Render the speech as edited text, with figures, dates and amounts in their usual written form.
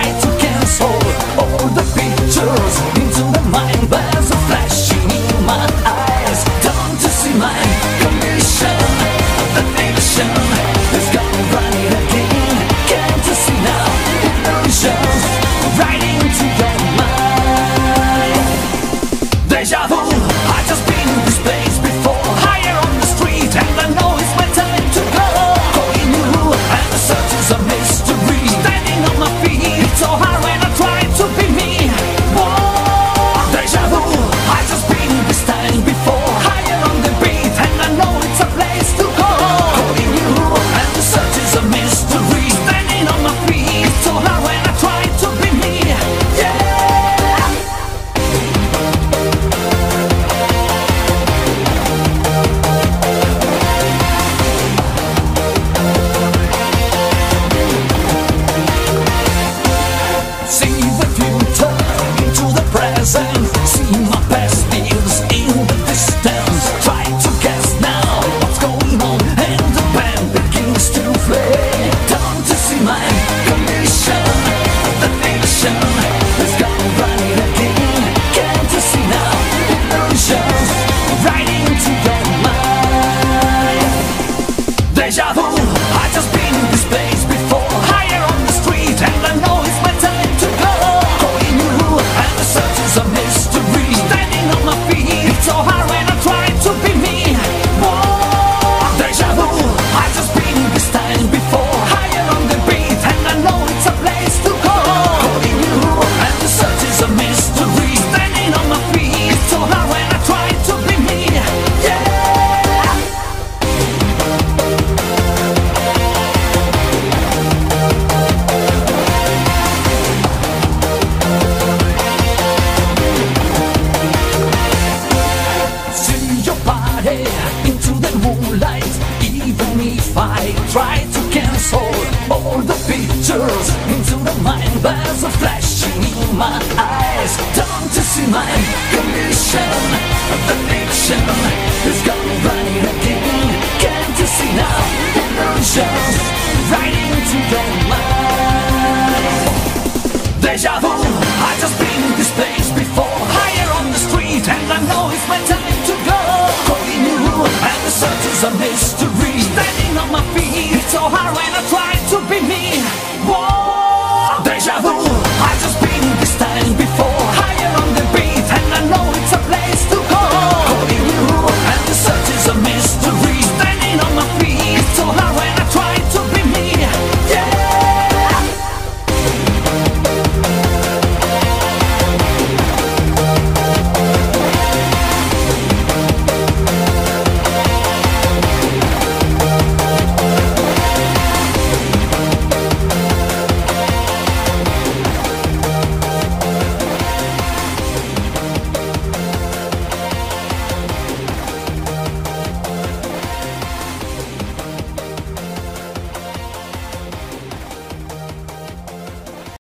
to cancel all the pictures into the mind. There's a flashing in my eyes. Don't you see my condition? The nation is gonna run it again. Can't you see now? Illusions right into your mind. Deja vu, I just been in this place before. Higher on the street and I know it's my time to go. Calling you and the search is a mystery. Standing on my feet, it's so hard when I try to be me. Whoa, deja vu, I just been in this time before. Higher on the beat and I know it's a place to go. Calling you and the search is a mystery. Standing on my feet, it's so hard when I try to be me. Yeah. See the future into the present. See my past lives in the distance. Try to guess now what's going on, and the band begins to play. Don't you see my condition? The nation is gonna run it again. Can't you see now? Illusions right into your mind. Deja vu, I just been in this place before. Higher on the street and I know it's my time to go. Calling you and the search is a mystery. Standing on my feet, it's so hard when I try to be me. Whoa, deja vu, I just been in this time before. Higher on the beat and I know it's a place to go. Calling you and the search is a mystery. Standing on my feet, it's so hard when I try to be me. Yeah. See your body into the moonlight. Even if I try to cancel all the pictures into the mind, there's a flashing in my eyes. Don't you see my condition? The nation is gonna run it again. Can't you see now? Illusions right into your mind. Deja vu, I just been in this place before. Higher on the street and I know it's my time to go. Calling you and the search is a mystery. Standing on my feet, it's so hard when I try to be me. Whoa, deja vu.